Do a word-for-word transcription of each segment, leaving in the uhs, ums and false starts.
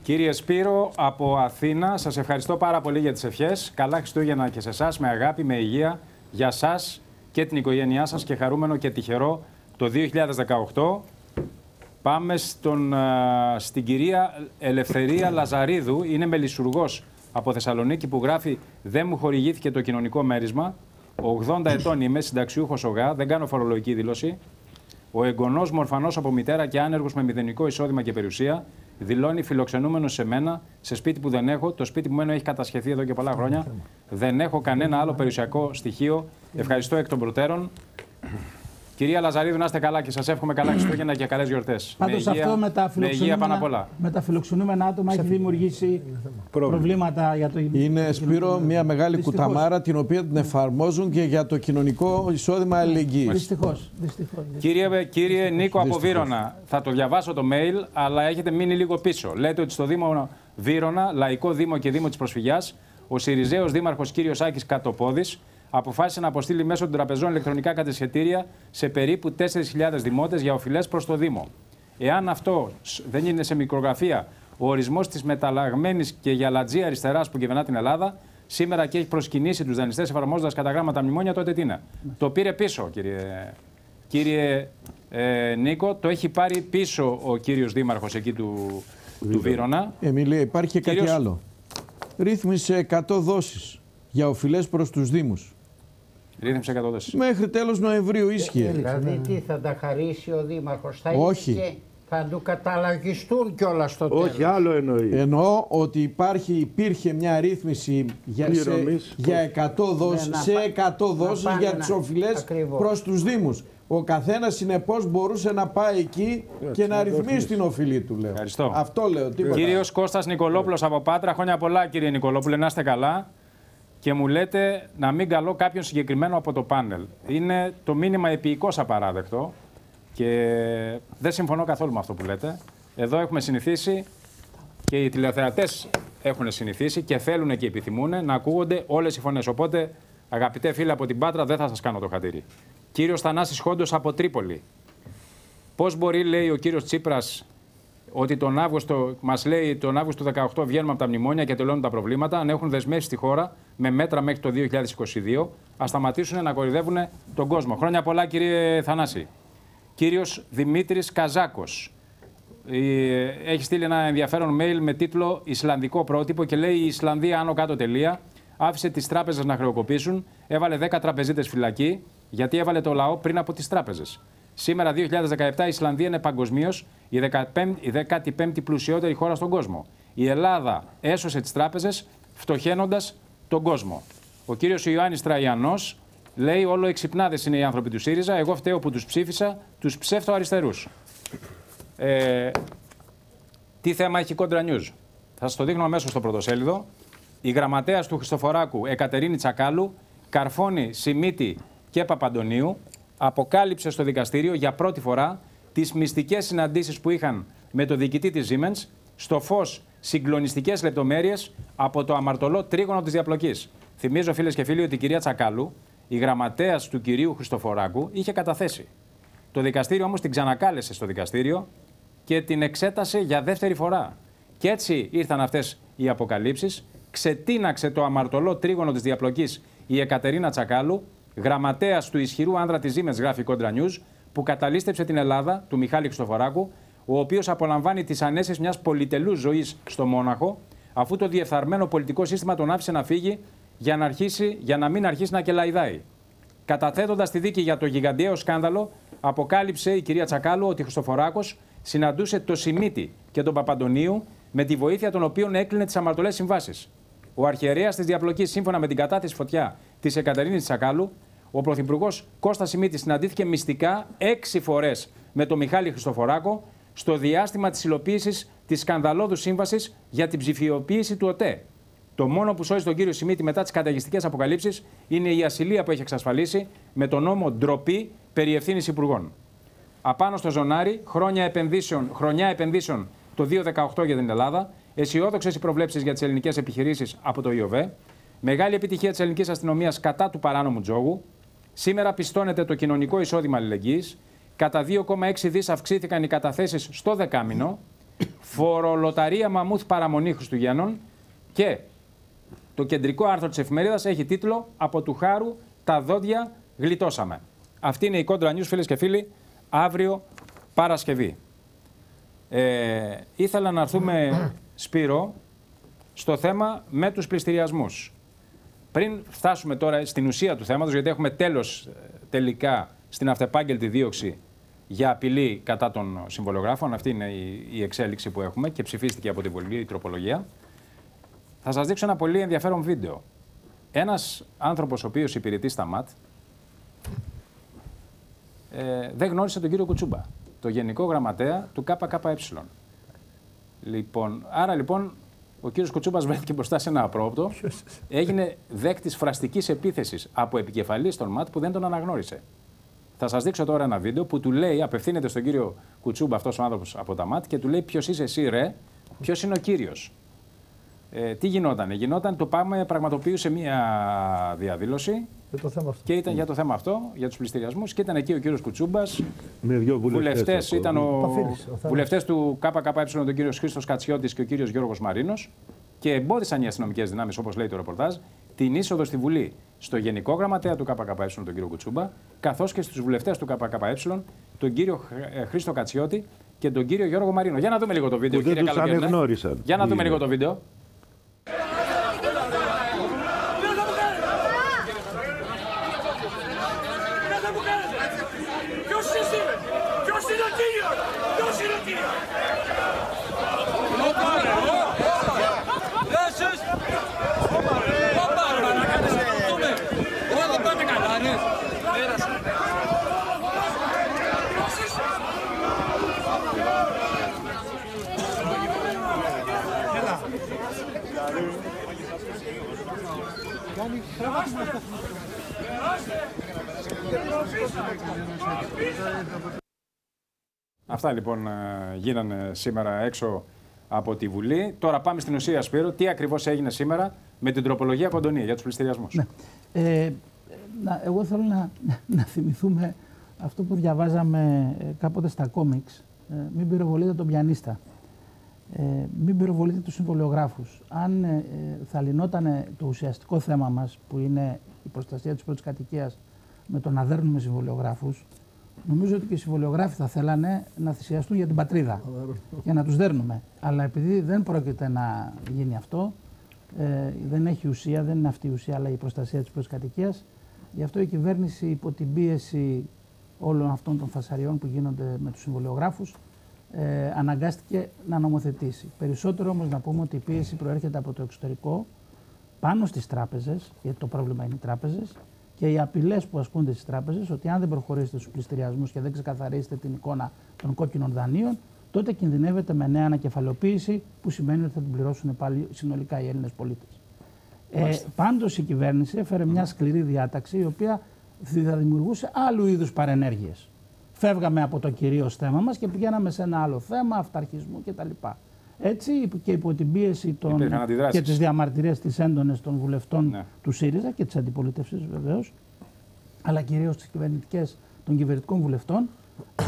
Κύριε Σπύρο, από Αθήνα, σας ευχαριστώ πάρα πολύ για τις ευχές. Καλά Χριστούγεννα και σε εσάς, με αγάπη, με υγεία, για σας και την οικογένειά σας και χαρούμενο και τυχερό το δύο χιλιάδες δεκαοκτώ. Πάμε στον, στην κυρία Ελευθερία Λαζαρίδου, είναι μελισσουργός από Θεσσαλονίκη που γράφει «Δεν μου χορηγήθηκε το κοινωνικό μέρισμα, ογδόντα ετών είμαι, συνταξιούχος ΟΓΑ, δεν κάνω φορολογική δήλωση. Ο εγγονός μου ορφανός από μητέρα και άνεργος με μηδενικό εισόδημα και περιουσία, δηλώνει φιλοξενούμενος σε μένα, σε σπίτι που δεν έχω. Το σπίτι που μένω έχει κατασχεθεί εδώ και πολλά χρόνια. Δεν έχω κανένα άλλο περιουσιακό στοιχείο. Ευχαριστώ εκ των προτέρων. Κυρία Λαζαρίδου, να είστε καλά και σας εύχομαι καλά Χριστούγεννα και καλές γιορτές. Πάντως με υγεία, αυτό με τα φιλοξενούμενα, με τα φιλοξενούμενα άτομα έχει δημιουργήσει προβλήματα για το Είναι, Σπύρο, μια μεγάλη δυστυχώς. κουταμάρα την οποία την εφαρμόζουν και για το κοινωνικό εισόδημα αλληλεγγύης. Δυστυχώς. Δυστυχώς. Κύριε, κύριε Νίκο από Βύρωνα, θα το διαβάσω το mail, αλλά έχετε μείνει λίγο πίσω. Λέτε ότι στο Δήμο Βύρωνα, Λαϊκό Δήμο και Δήμο της Προσφυγιάς, ο Συριζέος Δήμαρχος κύριος Άκης Κατοπόδης αποφάσισε να αποστείλει μέσω των τραπεζών ηλεκτρονικά κατασχετήρια σε περίπου τέσσερις χιλιάδες δημότες για οφειλές προς το Δήμο. Εάν αυτό δεν είναι σε μικρογραφία ο ορισμός της μεταλλαγμένης και γυαλατζή αριστεράς που κυβερνά την Ελλάδα, σήμερα και έχει προσκυνήσει τους δανειστές εφαρμόζοντας κατά γράμματα μνημόνια, τότε τι είναι? Το πήρε πίσω, κύριε, κύριε ε, Νίκο, το έχει πάρει πίσω ο κύριος Δήμαρχος εκεί του, του Βύρωνα. Εμιλία, υπάρχει και κύριος... κάτι άλλο. Ρύθμισε εκατό δόσεις για οφειλές προς τους Δήμους. Ρύθμισε εκατό δόσεις. Μέχρι τέλος Νοεμβρίου ίσχυε. Δηλαδή τι θα τα χαρίσει ο Δήμαρχος? Θα Όχι. Και θα του καταλαγιστούν κιόλας στο τέλος. Όχι, άλλο εννοεί. Εννοώ ότι υπάρχει, υπήρχε μια ρύθμιση για, σε, για εκατό δόσεις, ναι, σε εκατό δόσεις για τις οφειλές προς τους Δήμους. Ο καθένας συνεπώς μπορούσε να πάει εκεί yeah, και να ρυθμίσει την οφειλή του, λέω. Ευχαριστώ. Αυτό λέω. Τίποτα. Κύριος Κώστας Νικολόπουλος από Πάτρα, χρόνια πολλά κύριε Νικολόπουλε, να είστε καλά. Και μου λέτε να μην καλώ κάποιον συγκεκριμένο από το πάνελ. Είναι το μήνυμα επίοικος απαράδεκτο και δεν συμφωνώ καθόλου με αυτό που λέτε. Εδώ έχουμε συνηθίσει και οι τηλεθεατές έχουν συνηθίσει και θέλουν και επιθυμούν να ακούγονται όλες οι φωνές. Οπότε, αγαπητέ φίλοι από την Πάτρα, δεν θα σας κάνω το χατήρι. Κύριος Θανάσης Χόντος από Τρίπολη. Πώς μπορεί, λέει ο κύριος Τσίπρας, ότι τον Αύγουστο, μας λέει τον Αύγουστο του δύο χιλιάδες δεκαοκτώ βγαίνουμε από τα μνημόνια και τελειώνουν τα προβλήματα, αν έχουν δεσμεύσει τη χώρα με μέτρα μέχρι το δύο χιλιάδες είκοσι δύο, ας σταματήσουν να κοροϊδεύουν τον κόσμο. Χρόνια πολλά, κύριε Θανάση. Κύριος Δημήτρης Καζάκος έχει στείλει ένα ενδιαφέρον mail με τίτλο Ισλανδικό πρότυπο και λέει: η Ισλανδία άνω κάτω τελεία άφησε τις τράπεζες να χρεοκοπήσουν, έβαλε δέκα τραπεζίτες φυλακή γιατί έβαλε το λαό πριν από τις τράπεζες. Σήμερα, δύο χιλιάδες δεκαεπτά, η Ισλανδία είναι παγκοσμίως η δέκατη πέμπτη πλουσιότερη χώρα στον κόσμο. Η Ελλάδα έσωσε τις τράπεζες φτωχαίνοντας τον κόσμο. Ο κύριος Ιωάννης Τραϊανός λέει: όλο εξυπνάδες είναι οι άνθρωποι του ΣΥΡΙΖΑ. Εγώ φταίω που τους ψήφισα, τους ψεύτο-αριστερούς. Ε, τι θέμα έχει η Κόντρα News? Θα σας το δείχνω αμέσως στο πρωτοσέλιδο. Η γραμματέας του Χριστοφοράκου, Εκατερίνη Τσακάλου, Καρφώνη, Σιμίτη και Παπαντονίου, αποκάλυψε στο δικαστήριο για πρώτη φορά τις μυστικές συναντήσεις που είχαν με το διοικητή της Siemens, στο φως συγκλονιστικές λεπτομέρειες από το αμαρτωλό τρίγωνο της διαπλοκής. Θυμίζω, φίλες και φίλοι, ότι η κυρία Τσακάλου, η γραμματέας του κυρίου Χριστοφοράκου, είχε καταθέσει. Το δικαστήριο όμως την ξανακάλεσε στο δικαστήριο και την εξέτασε για δεύτερη φορά. Και έτσι ήρθαν αυτές οι αποκαλύψεις. Ξετίναξε το αμαρτωλό τρίγωνο της διαπλοκής η Εκατερίνα Τσακάλου, γραμματέας του ισχυρού άνδρα της Siemens, γράφει η Κόντρα News, που καταλήστεψε την Ελλάδα του Μιχάλη Χριστοφοράκου, ο οποίος απολαμβάνει τις ανέσεις μιας πολυτελούς ζωής στο Μόναχο, αφού το διεφθαρμένο πολιτικό σύστημα τον άφησε να φύγει για να, αρχίσει, για να μην αρχίσει να κελαϊδάει. Καταθέτοντας τη δίκη για το γιγαντιαίο σκάνδαλο, αποκάλυψε η κυρία Τσακάλου ότι ο Χριστοφοράκος συναντούσε το Σιμίτη και τον Παπαντονίου, με τη βοήθεια των οποίων έκλεινε τις αμαρτωλές συμβάσεις. Ο αρχιερέας της διαπλοκής, σύμφωνα με την κατάθεση φωτιά της Εκατερίνης Τσακάλου, ο πρωθυπουργός Κώστας Σιμίτης συναντήθηκε μυστικά έξι φορές με τον Μιχάλη Χριστοφοράκο στο διάστημα της υλοποίησης της σκανδαλώδους σύμβασης για την ψηφιοποίηση του ΟΤΕ. Το μόνο που σώζει τον κύριο Σιμίτη μετά τις καταιγιστικές αποκαλύψεις είναι η ασυλία που έχει εξασφαλίσει με τον νόμο ντροπή περί ευθύνης υπουργών. Απάνω στο ζωνάρι, χρόνια επενδύσεων, χρονιά επενδύσεων το δύο χιλιάδες δεκαοκτώ για την Ελλάδα, αισιόδοξες οι προβλέψεις για τις ελληνικές επιχειρήσεις από το ΙΟΒΕ, μεγάλη επιτυχία της ελληνικής αστυνομίας κατά του παράνομου τζόγου. Σήμερα πιστώνεται το κοινωνικό εισόδημα αλληλεγγύης. Κατά δύο κόμμα έξι δισεκατομμύρια αυξήθηκαν οι καταθέσεις στο δεκάμηνο. Φορολοταρία μαμούθ παραμονή Χριστουγέννων. Και το κεντρικό άρθρο της εφημερίδας έχει τίτλο «Από του χάρου τα δόντια γλιτώσαμε». Αυτή είναι η Κόντρα News, φίλες και φίλοι, αύριο Παρασκευή. Ε, ήθελα να έρθουμε, Σπύρο, στο θέμα με τους πληστηριασμούς. Πριν φτάσουμε τώρα στην ουσία του θέματος, γιατί έχουμε τέλος τελικά στην αυτεπάγγελτη δίωξη για απειλή κατά των συμβολογράφων, αυτή είναι η, η εξέλιξη που έχουμε και ψηφίστηκε από την Βουλή η τροπολογία, θα σας δείξω ένα πολύ ενδιαφέρον βίντεο. Ένας άνθρωπος ο οποίος υπηρετεί στα ΜΑΤ ε, δεν γνώρισε τον κύριο Κουτσούμπα, το Γενικό Γραμματέα του ΚΚΕ. Λοιπόν, άρα λοιπόν ο κύριος Κουτσούμπας βρέθηκε μπροστά σε ένα απρόοπτο, έγινε δέκτης φραστικής επίθεσης από επικεφαλής των ΜΑΤ που δεν τον αναγνώρισε. Θα σας δείξω τώρα ένα βίντεο που του λέει, απευθύνεται στον κύριο Κουτσούμπα αυτός ο άνθρωπος από τα ΜΑΤ και του λέει ποιος είσαι εσύ ρε, ποιος είναι ο κύριος. Ε, τι γινότανε, γινόταν, το ΠΑΜ πραγματοποιούσε μία διαδήλωση για το θέμα αυτό. Και ήταν για το θέμα αυτό, για τους πληστηριασμούς και ήταν εκεί ο κύριος Κουτσούμπας, με δύο βουλευτές, βουλευτές, ήταν ο, ο βουλευτές του ΚΚΕ, ο κύριος Χρήστος Κατσιώτης και ο κύριος Γιώργος Μαρίνος και εμπόδισαν οι αστυνομικές δυνάμεις, όπως λέει το ρεπορτάζ, την είσοδο στη Βουλή στο Γενικό Γραμματέα του ΚΚΕ, τον κύριο Κουτσούμπα, καθώς και στους βουλευτές του ΚΚΕ, τον κύριο Χρήστο Κατσιώτη και τον κύριο Γιώργο Μαρίνο. Για να δούμε λίγο το βίντεο, κύριε Καλογέρνα. Για να δούμε λίγο το βίντεο. Αυτά λοιπόν γίνανε σήμερα έξω από τη Βουλή. Τώρα πάμε στην ουσία, Σπύρο. Τι ακριβώς έγινε σήμερα με την τροπολογία Κοντονή για τους πληστηριασμούς. Ναι. Ε, να, εγώ θέλω να, να θυμηθούμε αυτό που διαβάζαμε κάποτε στα κόμιξ. Ε, μην πυροβολείτε τον πιανίστα. Ε, μην πυροβολείτε τους συμβολιογράφους. Αν ε, θα λυνόταν το ουσιαστικό θέμα μας, που είναι η προστασία της πρώτης κατοικίας, με το να δέρνουμε συμβολιογράφους, νομίζω ότι και οι συμβολιογράφοι θα θέλανε να θυσιαστούν για την πατρίδα, για να τους δέρνουμε. Αλλά επειδή δεν πρόκειται να γίνει αυτό, ε, δεν έχει ουσία, δεν είναι αυτή η ουσία, αλλά η προστασία της πρώτης κατοικίας, γι' αυτό η κυβέρνηση, υπό την πίεση όλων αυτών των φασαριών που γίνονται με τους συμβολιογράφους, Ε, αναγκάστηκε να νομοθετήσει. Περισσότερο όμως να πούμε ότι η πίεση προέρχεται από το εξωτερικό πάνω στις τράπεζες, γιατί το πρόβλημα είναι οι τράπεζες, και οι απειλές που ασκούνται στις τράπεζες, ότι αν δεν προχωρήσετε στους πληστηριασμούς και δεν ξεκαθαρίσετε την εικόνα των κόκκινων δανείων, τότε κινδυνεύετε με νέα ανακεφαλαιοποίηση, που σημαίνει ότι θα την πληρώσουν πάλι συνολικά οι Έλληνες πολίτες. Ε, πάντως η κυβέρνηση έφερε μια σκληρή διάταξη, η οποία θα δημιουργούσε άλλου είδους παρενέργειες. Φεύγαμε από το κυρίως θέμα μας και πηγαίναμε σε ένα άλλο θέμα, αυταρχισμού κτλ. Έτσι και υπό την πίεση των, και τις διαμαρτυρίες της έντονες των βουλευτών ναι. του ΣΥΡΙΖΑ και της αντιπολίτευσης βεβαίως, αλλά κυρίως τις κυβερνητικές των κυβερνητικών βουλευτών, ε,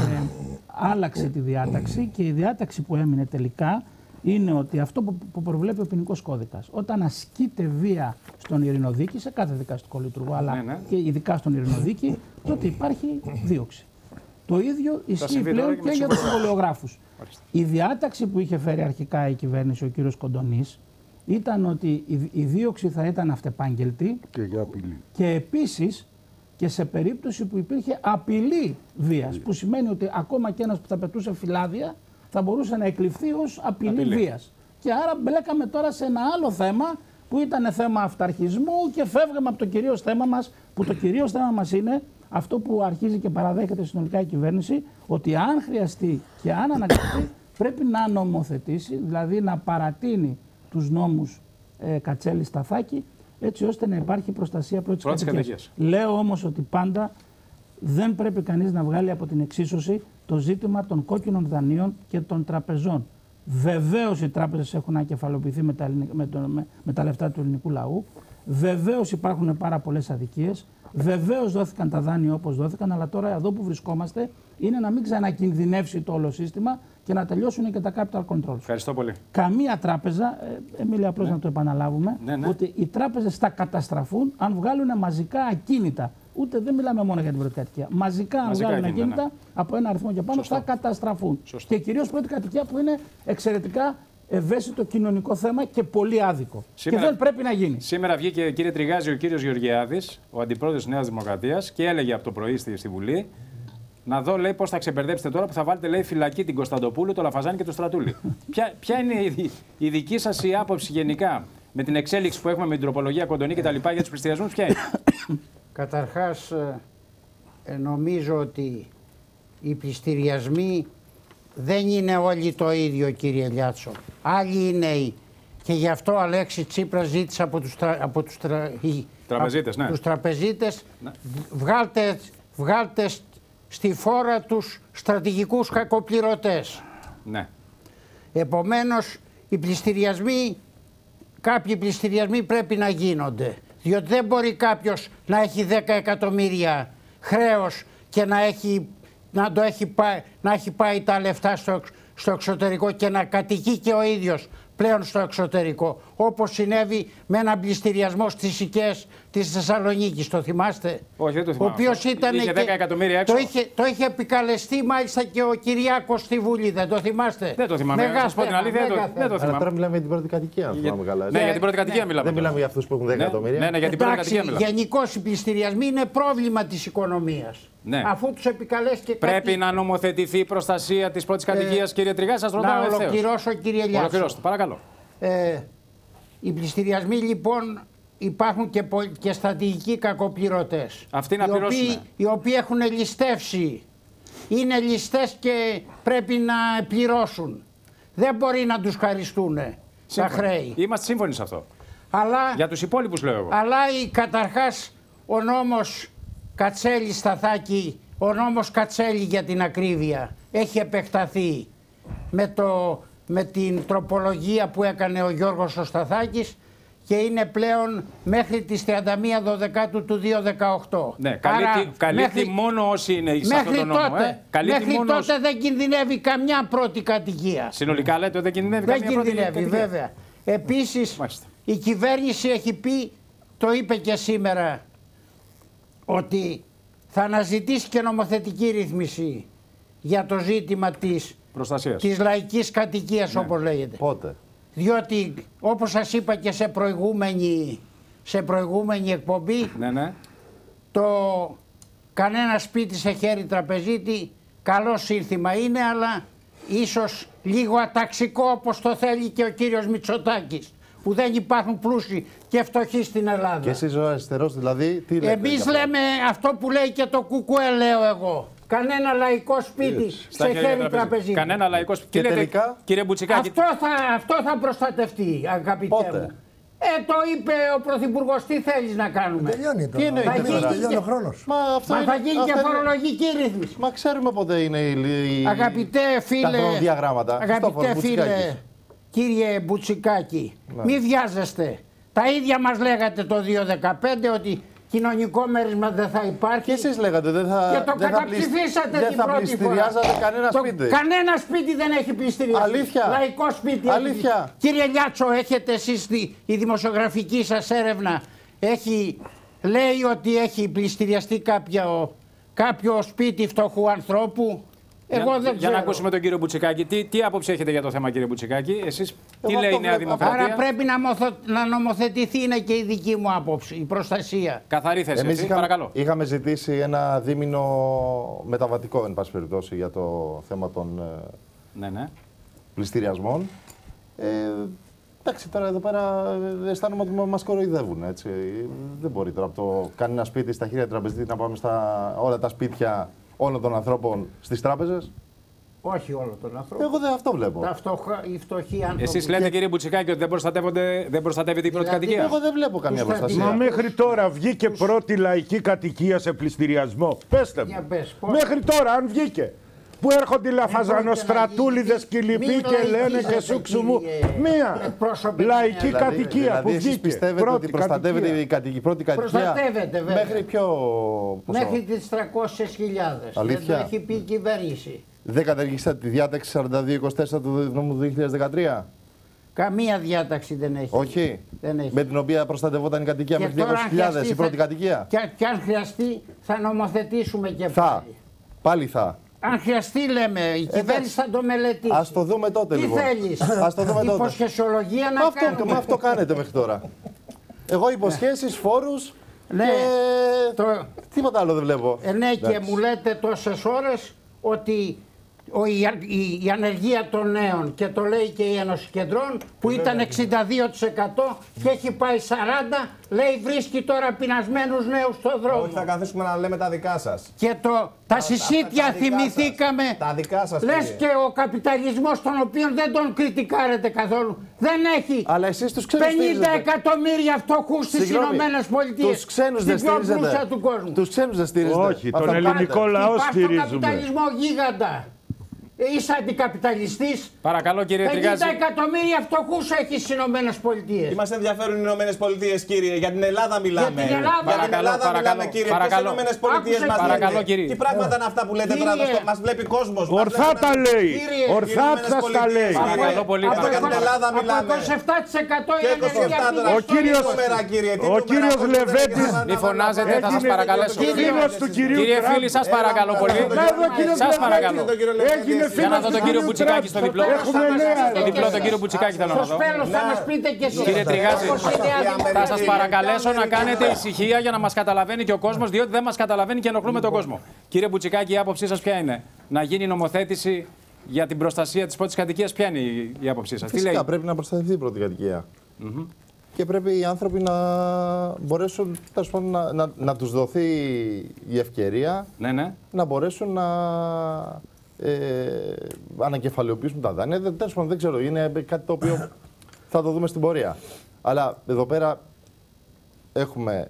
άλλαξε τη διάταξη και η διάταξη που έμεινε τελικά είναι ότι αυτό που προβλέπει ο ποινικός κώδικας. Όταν ασκείται βία στον ειρηνοδίκη, σε κάθε δικαστικό λειτουργό, αλλά ναι, ναι. και ειδικά στον ειρηνοδίκη, τότε υπάρχει δίωξη. Το ίδιο ισχύει πλέον και για τους συμβολιογράφους. Η διάταξη που είχε φέρει αρχικά η κυβέρνηση, ο κύριος Κοντονής, ήταν ότι η δίωξη θα ήταν αυτεπάγγελτη και, για απειλή. Και επίσης και σε περίπτωση που υπήρχε απειλή βίας, που σημαίνει ότι ακόμα και ένας που θα πετούσε φυλάδια θα μπορούσε να εκλειφθεί ως απειλή, απειλή. βίας. Και άρα μπλέκαμε τώρα σε ένα άλλο θέμα που ήταν θέμα αυταρχισμού και φεύγαμε από το κυρίως θέμα μας, που το κυρίως θέμα μας είναι αυτό που αρχίζει και παραδέχεται συνολικά η κυβέρνηση, ότι αν χρειαστεί και αν αναγκαστεί πρέπει να νομοθετήσει, δηλαδή να παρατείνει τους νόμους ε, Κατσέλη Σταθάκη, έτσι ώστε να υπάρχει προστασία πρώτης κατοικίας. Λέω όμως ότι πάντα δεν πρέπει κανείς να βγάλει από την εξίσωση το ζήτημα των κόκκινων δανείων και των τραπεζών. Βεβαίως οι τράπεζες έχουν ακεφαλοποιηθεί με τα, με, το, με, με τα λεφτά του ελληνικού λαού. Βεβαίως υπάρχουν πάρα πολλές αδικίες. Βεβαίως δόθηκαν τα δάνεια όπως δόθηκαν, αλλά τώρα εδώ που βρισκόμαστε είναι να μην ξανακινδυνεύσει το όλο σύστημα και να τελειώσουν και τα capital controls. Ευχαριστώ πολύ. Καμία τράπεζα, ε, Εμίλια, απλώς ναι. να το επαναλάβουμε, ναι, ναι. ότι οι τράπεζες θα καταστραφούν αν βγάλουν μαζικά ακίνητα. Ούτε δεν μιλάμε μόνο για την πρώτη κατοικία. Μαζικά, αν μαζικά βγάλουν ακίνητα, ακίνητα ναι. από ένα αριθμό και πάνω, Σωστό. θα καταστραφούν. Σωστό. Και κυρίως πρώτη κατοικία που είναι εξαιρετικά ευαίσθητο κοινωνικό θέμα και πολύ άδικο. Σήμερα, και δεν πρέπει να γίνει. Σήμερα βγήκε, κύριε Τριγάζη, ο κύριος Γεωργιάδης, ο αντιπρόεδρος της Νέας Δημοκρατίας, και έλεγε από το πρωί στη, στη Βουλή, να δω, λέει, πώς θα ξεμπερδέψετε τώρα που θα βάλετε, λέει, φυλακή την Κωνσταντοπούλου, το Λαφαζάνη και το Στρατούλη. ποια, ποια είναι η, η δική σας η άποψη γενικά με την εξέλιξη που έχουμε με την τροπολογία Κοντονή και τα λοιπά για τους πληστηριασμούς, ποια είναι? Καταρχάς, ε, νομίζω ότι οι πληστηριασμοί δεν είναι όλοι το ίδιο, κύριε Λιάτσο. Άλλοι είναι οι. Και γι' αυτό ο Αλέξη Τσίπρας ζήτησε από τους, τρα, από τους, τρα, τραπεζίτες, ναι. τους τραπεζίτες ναι. βγάλτε, βγάλτε στη φόρα τους στρατηγικούς κακοπληρωτές. Ναι. Επομένως, οι πληστηριασμοί, κάποιοι πληστηριασμοί πρέπει να γίνονται. Διότι δεν μπορεί κάποιος να έχει δέκα εκατομμύρια χρέος και να, έχει, να, το έχει πάει, να έχει πάει τα λεφτά στο, στο εξωτερικό και να κατοικεί και ο ίδιος πλέον στο εξωτερικό. Όπως συνέβη με έναν πληστηριασμό στις οικίες της Θεσσαλονίκης. Το θυμάστε? Όχι, δεν το θυμάμαι. Ο οποίος ήταν είχε δέκα εκατομμύρια έξω. Το είχε, το είχε επικαλεστεί μάλιστα και ο Κυριάκος στη Βουλή. Δεν το θυμάστε? Δεν το θυμάμαι. Να σας πω την αλήθεια, δεν το, δεν το θυμάμαι. Αλλά τώρα μιλάμε για την πρώτη κατοικία, αν θυμάμαι καλά. Ναι, για την πρώτη κατοικία μιλάμε. Δεν μιλάμε για αυτούς που έχουν δέκα εκατομμύρια. Ναι, ναι, για την πρώτη κατοικία μιλάμε. Γενικώς οι πληστηριασμοί είναι πρόβλημα της οικονομίας. Ναι. Αφού τους επικαλέσει και πρέπει κάτι... να νομοθετηθεί η προστασία της πρώτης κατοικίας, ε, κύριε Τριγά, σας ρωτάω ευθέως. Να ολοκληρώσω, κύριε Λιάτσο. Ολοκληρώστε, παρακαλώ. Ε, οι πληστηριασμοί λοιπόν υπάρχουν και, και στρατηγικοί κακοπληρωτές. Αυτοί να οι πληρώσουν. οποίοι, οι οποίοι έχουν ληστεύσει. Είναι ληστές και πρέπει να πληρώσουν. Δεν μπορεί να τους χαριστούν τα χρέη. Είμαστε σύμφωνοι σε αυτό. Αλλά, για τους υπόλοιπους λέω εγώ. Αλλά η, καταρχάς ο νόμος Κατσέλη Σταθάκη, ο νόμος Κατσέλη για την ακρίβεια, έχει επεκταθεί με, το, με την τροπολογία που έκανε ο Γιώργος ο Σταθάκης και είναι πλέον μέχρι τις τριάντα μία Δωδεκάτου του δύο χιλιάδες δεκαοκτώ. Ναι, καλύπτει, καλύπτει μέχρι, μόνο όσοι είναι σε αυτόν τον νόμο. Τότε, ε. Καλύπτει μέχρι μόνο τότε δεν κινδυνεύει καμιά πρώτη κατοικία. Συνολικά λέτε ότι δεν κινδυνεύει δεν καμιά κινδυνεύει, πρώτη κατοικία. βέβαια. Επίσης, Μάλιστα. η κυβέρνηση έχει πει, το είπε και σήμερα, ότι θα αναζητήσει και νομοθετική ρύθμιση για το ζήτημα της, της λαϊκής κατοικίας, ναι, όπως λέγεται. Πότε? Διότι, όπως σας είπα και σε προηγούμενη, σε προηγούμενη εκπομπή, ναι, ναι, το κανένα σπίτι σε χέρι τραπεζίτη καλό σύνθημα είναι, αλλά ίσως λίγο αταξικό, όπως το θέλει και ο κύριος Μητσοτάκης, που δεν υπάρχουν πλούσιοι και φτωχοί στην Ελλάδα. Και εσείς ο αριστερός δηλαδή τι λέτε? Εμείς λέμε αυτό που λέει και το Κουκουέ, λέω εγώ. Κανένα λαϊκό σπίτι yes. σε χέρι τραπεζίτη. Κανένα λαϊκό σπίτι. Και τελικά, κύριε Μπουτσικάκη. Αυτό θα, αυτό θα προστατευτεί, αγαπητέ πότε? μου. Ε, το είπε ο Πρωθυπουργός, τι θέλεις να κάνουμε. Τελειώνει το. Τι είναι, θα γίνει, τελειώνει ο χρόνος. Μα, αυτό Μα είναι, θα γίνει και φορολογική ρύθμιση. Μα ξέρουμε πότε είναι η, η, αγαπητέ φίλε, τα χρονοδιαγράμματα. Αγαπητέ φίλε, κύριε Μπουτσικάκη, ναι, μην βιάζεστε. Τα ίδια μας λέγατε το δύο χιλιάδες δεκαπέντε ότι κοινωνικό μέρισμα δεν θα υπάρχει. Και εσείς λέγατε δεν θα, και το δεν καταψηφίσατε θα, την θα πρώτη φορά. κανένα το, σπίτι. Κανένα σπίτι δεν έχει πληστηριαστεί. Αλήθεια. Λαϊκό σπίτι. Αλήθεια. Έχει. Κύριε Λιάτσο, έχετε εσείς τη, η δημοσιογραφική σας έρευνα έχει, λέει ότι έχει πληστηριαστεί κάποιο, κάποιο σπίτι φτωχού ανθρώπου. Εγώ για, δεν για να ακούσουμε τον κύριο Μπουτσικάκη. Τι, τι άποψη έχετε για το θέμα, κύριε Μπουτσικάκη? Εσείς τι λέει η Νέα Δημοκρατία? Άρα πρέπει να, μοθο, να νομοθετηθεί, είναι και η δική μου άποψη, η προστασία. Καθαρή θέση. Εμείς έτσι, είχαμε, παρακαλώ. Είχαμε ζητήσει ένα δίμηνο μεταβατικό, εν πάση περιπτώσει, για το θέμα των ναι, ναι. πληστηριασμών. Ε, εντάξει, τώρα εδώ πέρα αισθάνομαι ότι μας κοροϊδεύουν. Έτσι. Δεν μπορεί τώρα από το κάνει ένα σπίτι στα χέρια τραπεζίτη να πάμε στα όλα τα σπίτια όλων των ανθρώπων στις τράπεζες. Όχι όλων των ανθρώπων. Εγώ δεν αυτό βλέπω. Τα φτωχά, οι φτωχοί άνθρωποι. Εσείς λέτε, κύριε Μπουτσικάκη, ότι δεν, προστατεύονται, δεν προστατεύεται η πρώτη δηλαδή, κατοικία. Εγώ δεν βλέπω καμία προστασία. Μα μέχρι τώρα βγήκε πρώτη λαϊκή κατοικία σε πληστηριασμό. Πέστε μου. Πες, μέχρι τώρα, αν βγήκε. Που έρχονται οι λαφαζανοστρατούλιδες και λοιποί και λένε και σούξου μου. Μία λαϊκή κατοικία που βγήκε. Εσείς πιστεύετε ότι προστατεύεται η πρώτη κατοικία? Προστατεύεται βέβαια. Μέχρι ποιο ποσό? Μέχρι τις τριακόσιες χιλιάδες. Αλήθεια? Δεν το έχει πει η κυβέρνηση. Δεν καταργήσατε τη διάταξη σαράντα δύο είκοσι τέσσερα του νόμου του δύο χιλιάδες δεκατρία. Καμία διάταξη δεν έχει. Όχι. Δεν έχει. Με την οποία προστατευόταν η κατοικία μέχρι διακόσιες χιλιάδες η πρώτη θα... κατοικία. Και, και αν χρειαστεί θα νομοθετήσουμε και θα. πάλι. Πάλι θα. Αν χρειαστεί, λέμε, η κυβέρνηση θα το μελετήσει. Ας το δούμε τότε. Τι λοιπόν. θέλεις, Ας το δούμε τότε. υποσχεσιολογία να αυτό, κάνουμε. Μα αυτό κάνετε μέχρι τώρα. Εγώ υποσχέσεις, φόρους ναι. και το... τίποτα άλλο δεν βλέπω. Ε, ναι, και μου λέτε τόσες ώρες ότι ο, η, η, η ανεργία των νέων, και το λέει και η Ένωση Κεντρών, που ήταν εξήντα δύο τοις εκατό και έχει πάει σαράντα τοις εκατό, λέει βρίσκει τώρα πεινασμένους νέους στον δρόμο. Όχι, θα καθίσουμε να λέμε τα δικά σας. Και το, τα συσίτια θυμηθήκαμε. Τα δικά σας. Λες κύριε. και ο καπιταλισμός, τον οποίο δεν τον κριτικάρετε καθόλου, δεν έχει. Αλλά εσείς τους ξένους πενήντα εκατομμύρια φτωχούς στις Ηνωμένες Πολιτείες. Τους ξένους δεν στηρίζετε. Του κόσμου. Τους ξένους δεν στηρίζετε. Όχι, τον ελληνικό λαό στηρίζουμε. Υπάρχει καπιταλισμό γίγαντα. Είσαι αντικαπιταλιστής. Παρακαλώ, κύριε Τριγάζη. πενήντα εκατομμύρια φτωχούς έχει στις Ηνωμένες Πολιτείες. Τι μας ενδιαφέρουν οι Ηνωμένες Πολιτείες, κύριε? Για την Ελλάδα μιλάμε. Για την Ελλάδα, Για την Ελλάδα παρακαλώ, μιλάμε, κύριε. παρακαλώ. Ποιες Ηνωμένες Πολιτείες μας παρακαλώ, λέτε? κύριε. Τι πράγματα είναι αυτά που λέτε Κύριε. τώρα? Μας βλέπει κόσμος. Ορθά τα λέει. Κύριε. Ορθά σας τα λέει. Παρακαλώ πολύ. Από για την Ελλάδα μιλάμε. Από είκοσι επτά τοις εκατό Και είναι είκοσι επτά τώρα. Ο κύριος, ο κύριος Λεβέντης. Μη φωνάζετε, θα σας παρακαλέσω. Φίλος του κυρίου Κύριε Τραμπ. φίλοι, σας παρακαλώ πολύ. Σας παρακαλώ. Έγινε Για να δω φίλος τον του κύριο κυρίου Μπουτσικάκη στο διπλό. Έχουμε νέα. Στο διπλό τον κύριο Μπουτσικάκη θέλω να Στο δω. τέλος θα μας πείτε και εσείς. Κύριε Τριγάζη, Όπως είναι αδικία. θα σας παρακαλέσω να κάνετε ησυχία για να μας καταλαβαίνει και ο κόσμος, διότι δεν μας καταλαβαίνει και ενοχλούμε τον κόσμο. Κύριε Μπουτσικάκη, η άποψή σας ποια είναι? Να γίνει νομοθέτηση για την προστασία της πρώτης κατοικίας? Ποια είναι η, η άποψή σας? Φυσικά Τι λέει? πρέπει να προστατευτεί η πρώτη κατοικία. Mm-hmm. Και πρέπει οι άνθρωποι να μπορέσουν πάντων, να, να, να τους δοθεί η ευκαιρία ναι, ναι. να μπορέσουν να ε, ανακεφαλαιοποιήσουν τα δάνεια. Δεν, πάντων, δεν ξέρω, είναι κάτι το οποίο θα το δούμε στην πορεία. Αλλά εδώ πέρα έχουμε,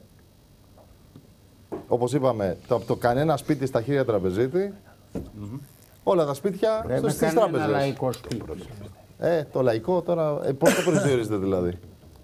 όπως είπαμε, το, το κανένα σπίτι στα χέρια τραπεζίτη, mm-hmm. όλα τα σπίτια στις τράπεζες. Λαϊκό σπίτι. Ε, το λαϊκό τώρα, ε, πώς το προσδιορίζετε δηλαδή?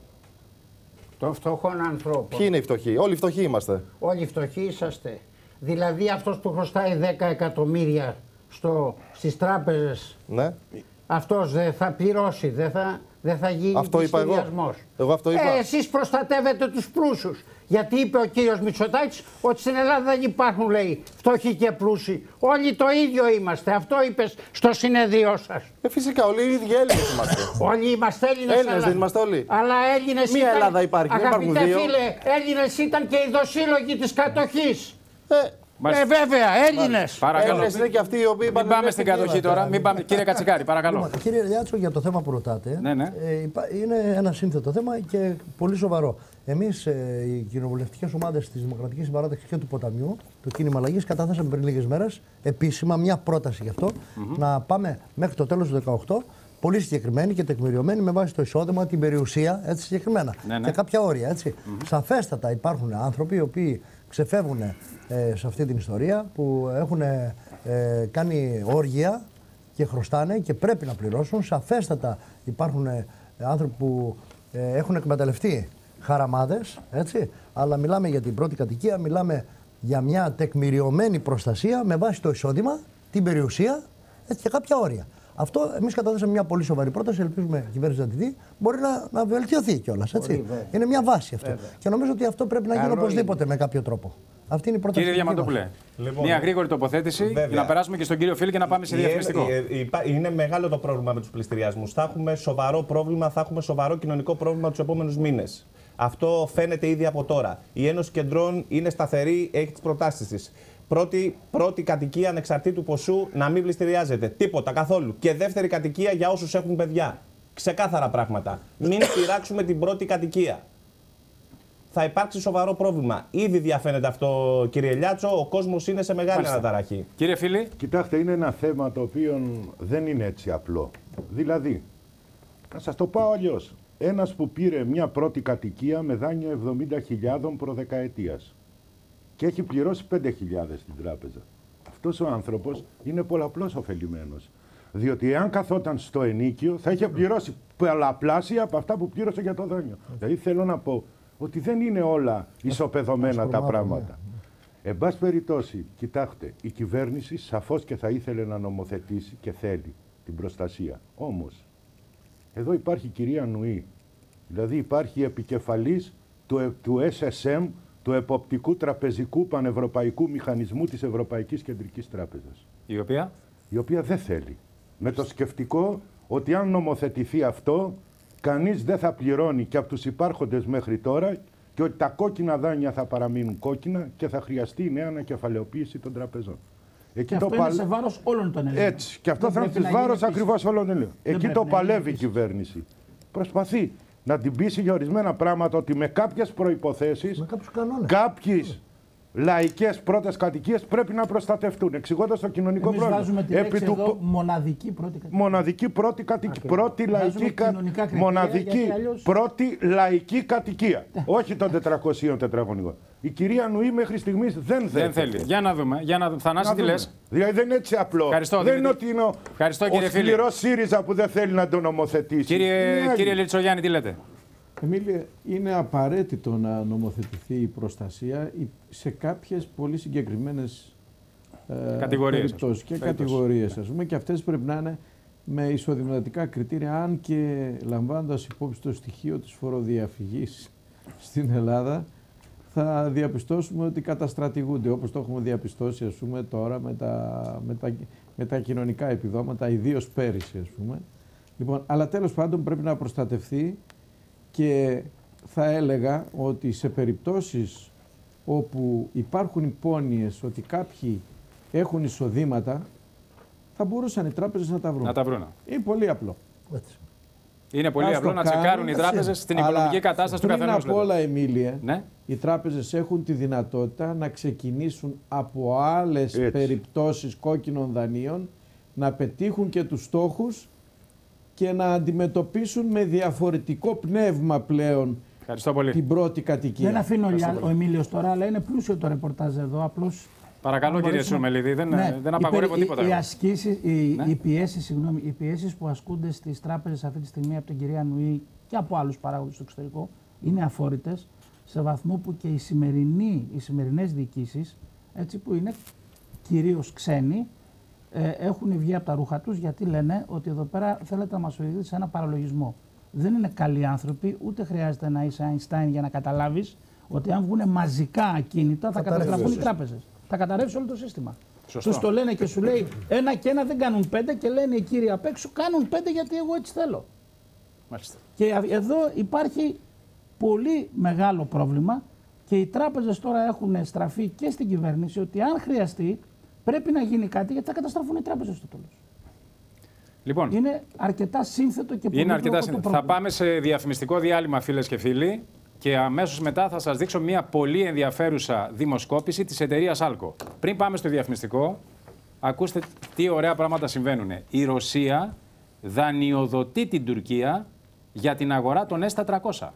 Των φτωχών ανθρώπων. Ποιοι είναι οι φτωχοί? Όλοι οι φτωχοί είμαστε. Όλοι οι φτωχοί είσαστε. Δηλαδή αυτός που χρωστάει δέκα εκατομμύρια στο, στις τράπεζες, ναι. αυτός δεν θα πληρώσει, δεν θα, δεν θα γίνει αυτό είπα εγώ. Εγώ αυτό είπα. Ε, εσείς προστατεύετε τους πλούσιους. Γιατί είπε ο κύριος Μητσοτάκης ότι στην Ελλάδα δεν υπάρχουν, λέει, φτωχοί και πλούσιοι. Όλοι το ίδιο είμαστε. Αυτό είπες στο συνεδριό σας. Ε, φυσικά, όλοι οι ίδιοι Έλληνες είμαστε. Όλοι είμαστε Έλληνες. Έλληνες αλλά... δεν είμαστε όλοι. Αλλά Έλληνες Μία ήταν... Ελλάδα υπάρχει, δεν υπάρχουν δύο. Αγαπητέ φίλε, Έλληνες ήταν και οι δοσύλλογοι της κατοχής. Ε, Ε, βέβαια, Έλληνες. Έλληνες είναι και αυτοί οι οποίοι μην πάμε στην κατοχή τώρα. Μην πάμε. Κύριε Κατσικάρη, παρακαλώ. Λοιπόν, κύριε Λιάτσο, για το θέμα που ρωτάτε, ναι, ναι. Ε, είναι ένα σύνθετο θέμα και πολύ σοβαρό. Εμείς, ε, οι κοινοβουλευτικές ομάδες της Δημοκρατικής Συμπαράταξης και του Ποταμιού, του Κίνημα Αλλαγής, κατάθεσαμε πριν λίγες μέρες επίσημα μια πρόταση γι' αυτό, mm-hmm. να πάμε μέχρι το τέλος του δύο χιλιάδες δεκαοκτώ. Πολύ συγκεκριμένη και τεκμηριωμένη με βάση το εισόδημα, την περιουσία, έτσι συγκεκριμένα. Ναι, ναι. Και κάποια όρια, έτσι. Mm-hmm. Σαφέστατα υπάρχουν άνθρωποι οι οποίοι ξεφεύγουν ε, σε αυτή την ιστορία, που έχουν ε, κάνει όργια και χρωστάνε και πρέπει να πληρώσουν. Σαφέστατα υπάρχουν ε, άνθρωποι που ε, έχουν εκμεταλλευτεί χαραμάδες, έτσι. Αλλά μιλάμε για την πρώτη κατοικία, μιλάμε για μια τεκμηριωμένη προστασία με βάση το εισόδημα, την περιουσία, έτσι, και κάποια όρια. Αυτό εμείς καταθέσαμε μια πολύ σοβαρή πρόταση. Ελπίζουμε η κυβέρνηση να τη δει. Μπορεί να, να βελτιωθεί κιόλας. Είναι μια βάση αυτό. Βέβαια. Και νομίζω ότι αυτό πρέπει να γίνει οπωσδήποτε με κάποιο τρόπο. Αυτή είναι η πρόταση. Κύριε Διαμαντοπουλέ, λοιπόν, μια γρήγορη τοποθέτηση βέβαια. Για να περάσουμε και στον κύριο Φίλη και να πάμε σε διαφημιστικό. Είναι μεγάλο το πρόβλημα με τους πληστηριασμούς. Θα έχουμε σοβαρό πρόβλημα, θα έχουμε σοβαρό κοινωνικό πρόβλημα τους επόμενους μήνες. Αυτό φαίνεται ήδη από τώρα. Η Ένωση Κεντρών είναι σταθερή, έχει τις προτάσεις της. Πρώτη, πρώτη κατοικία ανεξαρτήτου ποσού να μην πληστηριάζεται. Τίποτα καθόλου. Και δεύτερη κατοικία για όσους έχουν παιδιά. Ξεκάθαρα πράγματα. Μην πειράξουμε την πρώτη κατοικία. Θα υπάρξει σοβαρό πρόβλημα. Ήδη διαφαίνεται αυτό, κύριε Λιάτσο. Ο κόσμος είναι σε μεγάλη Μάλιστα. αναταραχή. Κύριε Φίλη. Κοιτάξτε, είναι ένα θέμα το οποίο δεν είναι έτσι απλό. Δηλαδή, θα σας το πάω αλλιώς. Ένας που πήρε μια πρώτη κατοικία με δάνειο εβδομήντα χιλιάδες προδεκαετίας και έχει πληρώσει πέντε χιλιάδες στην τράπεζα. Αυτός ο άνθρωπος είναι πολλαπλώς ωφελημένος. Διότι εάν καθόταν στο ενίκιο θα είχε πληρώσει πολλαπλάσια από αυτά που πλήρωσε για το δάνειο. Okay. Δηλαδή θέλω να πω ότι δεν είναι όλα ισοπεδωμένα τα πράγματα. Εν πάση περιπτώσει, κοιτάξτε, η κυβέρνηση σαφώς και θα ήθελε να νομοθετήσει και θέλει την προστασία. Όμως, εδώ υπάρχει η κυρία Νουή. Δηλαδή υπάρχει επικεφαλής του, του ες ες εμ, του Εποπτικού Τραπεζικού Πανευρωπαϊκού Μηχανισμού της Ευρωπαϊκής Κεντρικής Τράπεζας. Η οποία? Η οποία δεν θέλει. Με το σκεφτικό ότι αν νομοθετηθεί αυτό, κανείς δεν θα πληρώνει και από τους υπάρχοντες μέχρι τώρα και ότι τα κόκκινα δάνεια θα παραμείνουν κόκκινα και θα χρειαστεί η νέα ανακεφαλαιοποίηση των τραπεζών. Εκεί και αυτό παλ... είναι σε βάρος όλων των Ελλήνων. Έτσι. Και αυτό δεν θα είναι σε βάρος ακριβώς όλων των Ελλήνων. Εκεί το παλεύει η κυβέρνηση. Προσπαθεί να την πείσει για ορισμένα πράγματα ότι με κάποιες προϋποθέσεις, κάποιες λαϊκές πρώτες κατοικίες πρέπει να προστατευτούν, εξηγώντας το κοινωνικό Εμείς πρόβλημα. Βάζουμε τη λέξη του... εδώ, μοναδική πρώτη κατοικία. Μοναδική πρώτη κατοικία. Πρώτη λαϊκή, κα... μοναδική αλλιώς... πρώτη λαϊκή κατοικία. Όχι των τετρακοσίων τετραγωνικών. Η κυρία Νουή μέχρι στιγμής δεν, δεν θέλει. Για να δούμε. Για να... Θανάση, τι λες? Δηλαδή δεν είναι έτσι απλό. Ευχαριστώ, δεν είναι ότι είναι ο, ο σκληρός ΣΥΡΙΖΑ που δεν θέλει να το νομοθετήσει. Κύριε, κύριε Λιτσογιάννη, τι λέτε? Εμίλια, είναι απαραίτητο να νομοθετηθεί η προστασία σε κάποιες πολύ συγκεκριμένες ε, κατηγορίες περιπτώσεις και κατηγορίες, ας πούμε, και αυτές πρέπει να είναι με εισοδηματικά κριτήρια, αν και λαμβάνοντας υπόψη το στοιχείο της φοροδιαφυγής στην Ελλάδα, θα διαπιστώσουμε ότι καταστρατηγούνται, όπως το έχουμε διαπιστώσει, ας πούμε, τώρα με τα, με τα, με τα κοινωνικά επιδόματα, ιδίως πέρυσι, ας πούμε. Λοιπόν, αλλά τέλος πάντων πρέπει να προστατευτεί. Και θα έλεγα ότι σε περιπτώσεις όπου υπάρχουν υπόνοιες ότι κάποιοι έχουν εισοδήματα, θα μπορούσαν οι τράπεζες να τα βρουν. Να τα βρουν. Είναι πολύ απλό. Είναι πολύ Ας απλό να κάνουν, τσεκάρουν οι τράπεζες στην οικονομική κατάσταση του καθενός. Πριν από όλα, Εμίλια, ναι? οι τράπεζες έχουν τη δυνατότητα να ξεκινήσουν από άλλες Έτσι. περιπτώσεις κόκκινων δανείων, να πετύχουν και τους στόχους και να αντιμετωπίσουν με διαφορετικό πνεύμα πλέον την πρώτη κατοικία. Δεν αφήνω ο Εμίλιος τώρα, αλλά είναι πλούσιο το ρεπορτάζ εδώ. Απλώς παρακαλώ, κύριε Σουμελίδη, δεν, ναι. δεν απαγορεύω οι, τίποτα. Οι, ασκήσεις, οι, ναι. οι, πιέσεις, συγγνώμη, οι πιέσεις που ασκούνται στις τράπεζες αυτή τη στιγμή από την κυρία Νουή και από άλλους παράγοντες στο εξωτερικό είναι αφόρητες, σε βαθμό που και οι, σημερινοί, οι σημερινές διοικήσεις, έτσι, που είναι κυρίως ξένοι, Ε, έχουν βγει από τα ρούχα τους, γιατί λένε ότι εδώ πέρα θέλετε να μας οδηγήσετε σε ένα παραλογισμό. Δεν είναι καλοί άνθρωποι, ούτε χρειάζεται να είσαι Einstein για να καταλάβεις ότι αν βγουν μαζικά ακίνητα θα καταστραφούν οι τράπεζες. Θα καταρρεύσει όλο το σύστημα. Τους το λένε και σου λέει ένα και ένα δεν κάνουν πέντε και λένε οι κύριοι απ' έξω κάνουν πέντε γιατί εγώ έτσι θέλω. Μάλιστα. Και εδώ υπάρχει πολύ μεγάλο πρόβλημα και οι τράπεζες τώρα έχουν στραφεί και στην κυβέρνηση ότι αν χρειαστεί πρέπει να γίνει κάτι γιατί θα καταστραφούν οι τράπεζες στο τέλος. Λοιπόν, είναι αρκετά σύνθετο και πολύ είναι αρκετά σύνθετο. Θα πάμε σε διαφημιστικό διάλειμμα, φίλες και φίλοι, και αμέσως μετά θα σας δείξω μια πολύ ενδιαφέρουσα δημοσκόπηση της εταιρείας Άλκο. Πριν πάμε στο διαφημιστικό, ακούστε τι ωραία πράγματα συμβαίνουν. Η Ρωσία δανειοδοτεί την Τουρκία για την αγορά των ες τετρακόσια.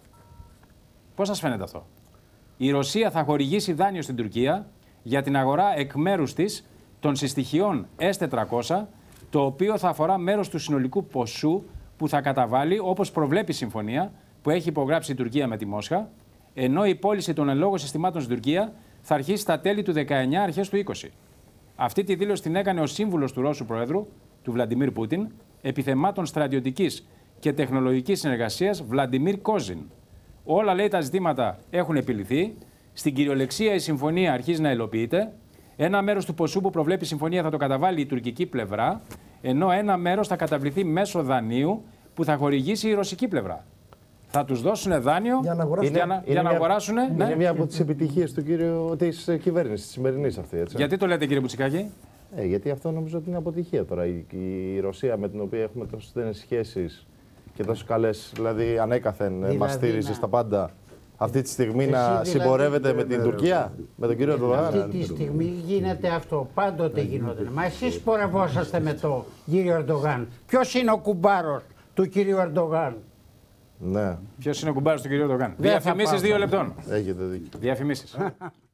Πώς σας φαίνεται αυτό? Η Ρωσία θα χορηγήσει δάνειο στην Τουρκία για την αγορά εκ μέρους της των συστοιχειών ες τετρακόσια, το οποίο θα αφορά μέρος του συνολικού ποσού που θα καταβάλει, όπως προβλέπει η συμφωνία που έχει υπογράψει η Τουρκία με τη Μόσχα, ενώ η πώληση των εν λόγω συστημάτων στην Τουρκία θα αρχίσει στα τέλη του δεκαεννιά, αρχές του είκοσι. Αυτή τη δήλωση την έκανε ο σύμβουλος του Ρώσου Προέδρου, του Βλαντιμίρ Πούτιν, επιθεμάτων στρατιωτικής και τεχνολογικής συνεργασίας, Βλαντιμίρ Κόζιν. Όλα, λέει, τα ζητήματα έχουν επιληθεί. Στην κυριολεξία η συμφωνία αρχίζει να υλοποιείται. Ένα μέρος του ποσού που προβλέπει η συμφωνία θα το καταβάλει η τουρκική πλευρά, ενώ ένα μέρος θα καταβληθεί μέσω δανείου που θα χορηγήσει η ρωσική πλευρά. Θα τους δώσουν δάνειο για να αγοράσουν. Για να, για να αγοράσουν είναι ναι. μια από τις επιτυχίες του κύριου, της κυβέρνησης, της σημερινής αυτή. Έτσι. Γιατί το λέτε, κύριε Μπουτσικάκη? Ε, γιατί αυτό νομίζω ότι είναι αποτυχία τώρα. Η, η Ρωσία, με την οποία έχουμε τόσο στενές σχέσεις και τόσο καλές, δηλαδή ανέκαθεν δηλαδή, μας στήριζε να... στα πάντα. Αυτή τη στιγμή εσύ να δηλαδή, συμπορεύεται με την ναι, Τουρκία, ναι, με τον κύριο Ερντογάν. Αυτή τη στιγμή γίνεται αυτό. Πάντοτε γινόταν. Μα εσείς πορευόσαστε με τον κύριο Ερντογάν. Ποιος είναι ο κουμπάρος του κύριου Ερντογάν? Ναι. Ποιος είναι ο κουμπάρος του κύριου Ερντογάν? Διαφημίσεις δύο λεπτών. Έχετε δίκιο. Διαφημίσεις.